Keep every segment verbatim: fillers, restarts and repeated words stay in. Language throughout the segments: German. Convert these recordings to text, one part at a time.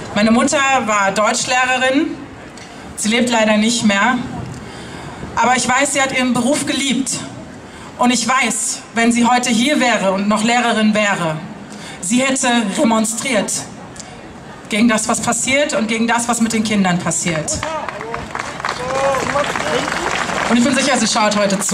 Meine Mutter war Deutschlehrerin, sie lebt leider nicht mehr, aber ich weiß, sie hat ihren Beruf geliebt. Und ich weiß, wenn sie heute hier wäre und noch Lehrerin wäre, sie hätte remonstriert gegen das, was passiert und gegen das, was mit den Kindern passiert. Und ich bin sicher, sie schaut heute zu.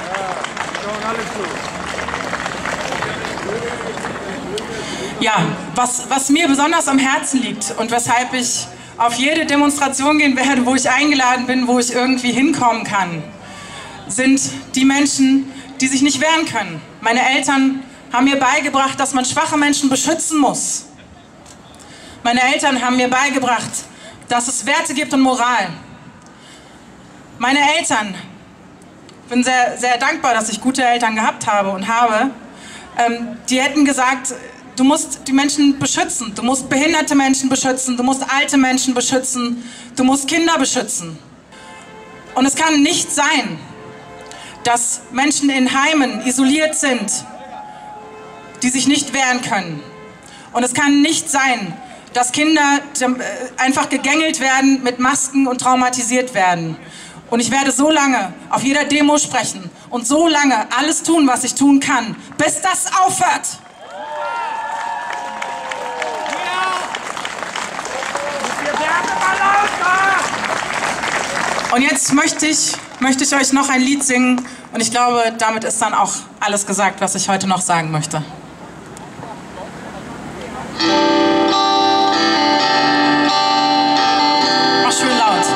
Ja, was, was mir besonders am Herzen liegt und weshalb ich auf jede Demonstration gehen werde, wo ich eingeladen bin, wo ich irgendwie hinkommen kann, sind die Menschen, die sich nicht wehren können. Meine Eltern haben mir beigebracht, dass man schwache Menschen beschützen muss. Meine Eltern haben mir beigebracht, dass es Werte gibt und Moral. Meine Eltern, ich bin sehr, sehr dankbar, dass ich gute Eltern gehabt habe und habe, ähm, die hätten gesagt, du musst die Menschen beschützen, du musst behinderte Menschen beschützen, du musst alte Menschen beschützen, du musst Kinder beschützen. Und es kann nicht sein, dass Menschen in Heimen isoliert sind, die sich nicht wehren können. Und es kann nicht sein, dass Kinder einfach gegängelt werden mit Masken und traumatisiert werden. Und ich werde so lange auf jeder Demo sprechen und so lange alles tun, was ich tun kann, bis das aufhört. Und jetzt möchte ich, möchte ich euch noch ein Lied singen und ich glaube, damit ist dann auch alles gesagt, was ich heute noch sagen möchte. Mach schön laut.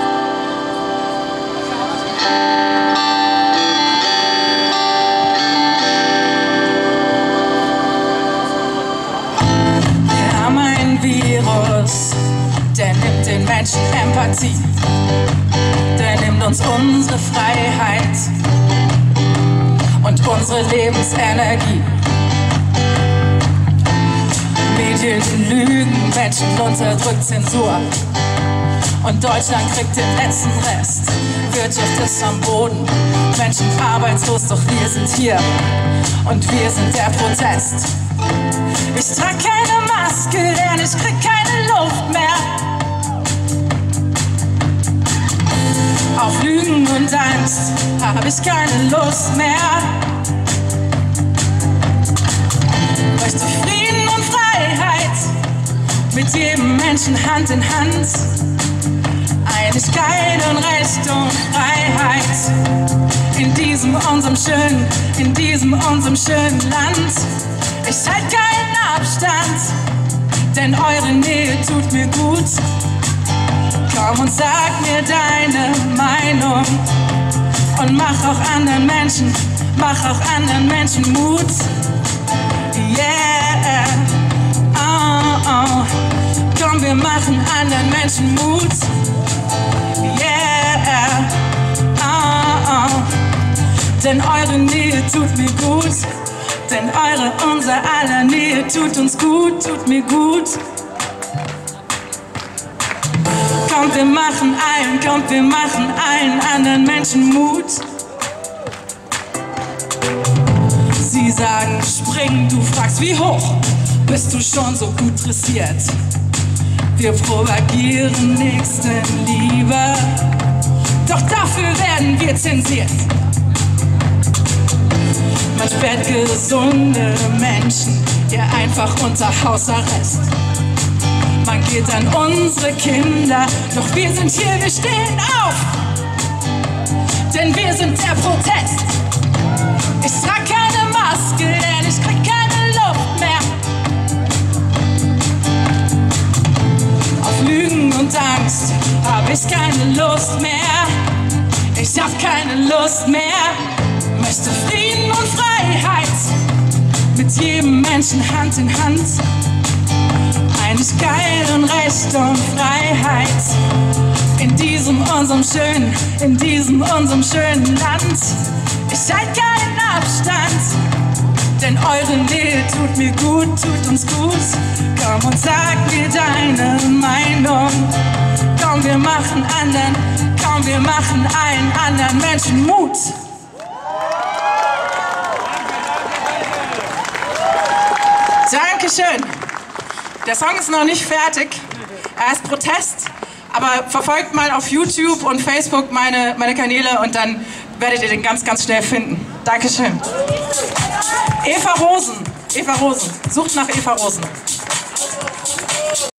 Wir haben ein Virus, der nimmt den Menschen Empathie. Der nimmt uns unsere Freiheit und unsere Lebensenergie. Medien lügen, Menschen unterdrückt Zensur. Und Deutschland kriegt den letzten Rest. Wirtschaft ist am Boden, Menschen arbeitslos, doch wir sind hier und wir sind der Protest. Ich trage keine Maske, denn ich krieg keine Luft mehr. Auf Lügen und Angst habe ich keine Lust mehr. Möchte Frieden und Freiheit mit jedem Menschen Hand in Hand. Einigkeit und Recht und Freiheit in diesem unserem schönen, in diesem unserem schönen Land. Ich halte keinen Abstand, denn eure Nähe tut mir gut. Komm und sag mir deine Meinung und mach auch anderen Menschen, mach auch anderen Menschen Mut. Yeah, oh, oh. Komm, wir machen anderen Menschen Mut. Yeah, oh, oh. Denn eure Nähe tut mir gut, denn eure, unser aller Nähe tut uns gut, tut mir gut. Kommt, wir machen allen, kommt, wir machen allen anderen Menschen Mut. Sie sagen, spring, du fragst, wie hoch bist du schon so gut dressiert? Wir propagieren Nächstenliebe, doch dafür werden wir zensiert. Man sperrt gesunde Menschen hier einfach unter Hausarrest. Man geht an unsere Kinder, doch wir sind hier, wir stehen auf, denn wir sind der Protest. Ich trage keine Maske, denn ich krieg keine Luft mehr. Auf Lügen und Angst hab ich keine Lust mehr. Ich hab keine Lust mehr. Möchte Frieden und Freiheit mit jedem Menschen Hand in Hand. Einigkeit und Recht und Freiheit in diesem unserem schönen, in diesem unserem schönen Land. Ich halte keinen Abstand, denn eure Nähe tut mir gut, tut uns gut. Komm und sag mir deine Meinung. Komm, wir machen anderen, komm, wir machen allen anderen Menschen Mut. Dankeschön. Der Song ist noch nicht fertig. Er ist Protest, aber verfolgt mal auf YouTube und Facebook meine, meine Kanäle und dann werdet ihr den ganz, ganz schnell finden. Dankeschön. Eva Rosen, Eva Rosen, sucht nach Eva Rosen.